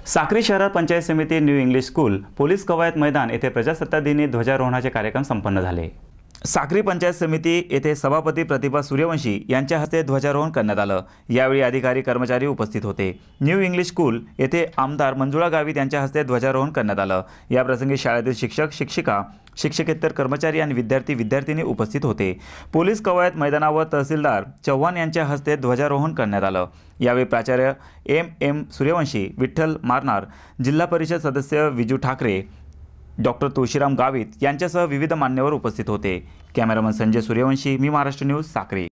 साक्री शहरात पंचायत समिती new English school police कवायत मैदान येथे प्रजासत्ताक दिनी ध्वजारोहणाचे कार्यक्रम संपन्न झाले। साक्री पंचायत समिती येथे सभापती प्रतिभा सूर्यवंशी यांच्या हस्ते ध्वजारोहण करण्यात आलं। यावेळी अधिकारी कर्मचारी उपस्थित होते। न्यू इंग्लिश स्कूल येथे आमदार मंजुळा गावित यांच्या हस्ते ध्वजारोहण करण्यात आलं। या प्रसंगी शाळेतील शिक्षक, शिक्षिका, शिक्षकेतर कर्मचारी आणि विद्यार्थी-विद्यार्थिनी उपस्थित होते। पोलीस कवायत मैदानावर तहसीलदार चव्हाण यांच्या हस्ते ध्वजारोहण करण्यात आलं। यावेळी प्राचार्य एम सूर्यवंशी, विठ्ठल मारनार, जिल्हा परिषद सदस्य विजू ठाकरे, डॉक्टर तुळशीराम गावित यांच्यासह विविध मान्यवर उपस्थित होते। कॅमेरामन संजय सूर्यवंशी, मी महाराष्ट्र न्यूज, साक्री।